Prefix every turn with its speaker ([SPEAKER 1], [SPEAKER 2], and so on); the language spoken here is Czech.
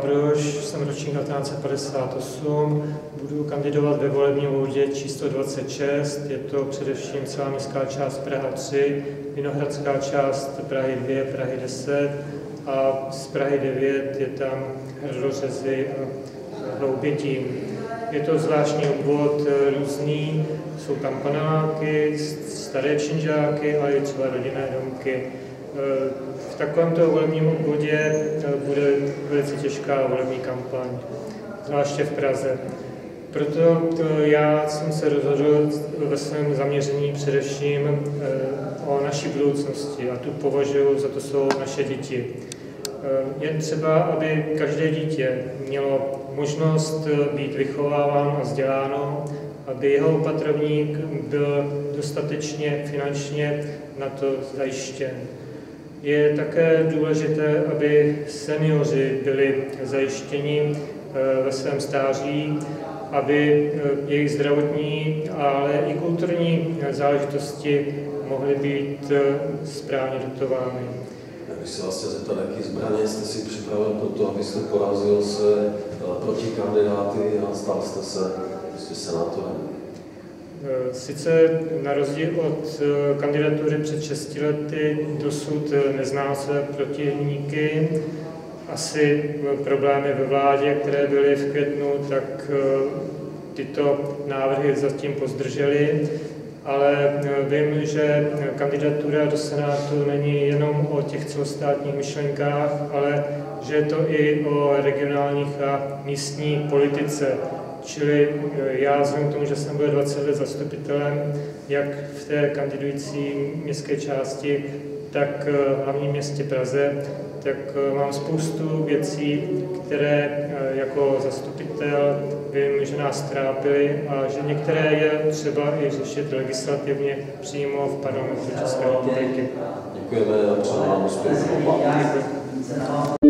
[SPEAKER 1] Brož, jsem ročník 1958, budu kandidovat ve volebním obvodě číslo 26, je to především celá městská část Praha 3, Vinohradská část Prahy 2, Prahy 10 a z Prahy 9 je tam Hrdořezy a Hloubětín. Je to zvláštní obvod různý, jsou tam paneláky, staré činžáky, ale i třeba rodinné domky. V takovémto volebním obvodě bude velice těžká volební kampaň, zvláště v Praze. Proto já jsem se rozhodl ve svém zaměření především o naší budoucnosti a tu považuji, za to jsou naše děti. Je třeba, aby každé dítě mělo možnost být vychováváno a vzděláno, aby jeho opatrovník byl dostatečně finančně na to zajištěn. Je také důležité, aby seniori byli zajištěni ve svém stáří, aby jejich zdravotní, ale i kulturní záležitosti mohly být správně dotovány.
[SPEAKER 2] Já bych se vlastně zeptal, jaký zbraně jste si připravil pro to, abyste porazil se protikandidáty a stal jste se senátorem?
[SPEAKER 1] Sice na rozdíl od kandidatury před 6 lety dosud neznám své protivníky. Asi problémy ve vládě, které byly v květnu, tak tyto návrhy zatím pozdržely. Ale vím, že kandidatura do Senátu není jenom o těch celostátních myšlenkách, ale že je to i o regionálních a místní politice. Čili já vzhledem k tomu, že jsem byl 20 let zastupitelem, jak v té kandidující městské části, tak v hlavním městě Praze, tak mám spoustu věcí, které jako zastupitel vím, že nás trápily a že některé je třeba i řešit legislativně přímo v parlamentu České republiky.
[SPEAKER 2] Děkujeme a přejeme vám úspěch.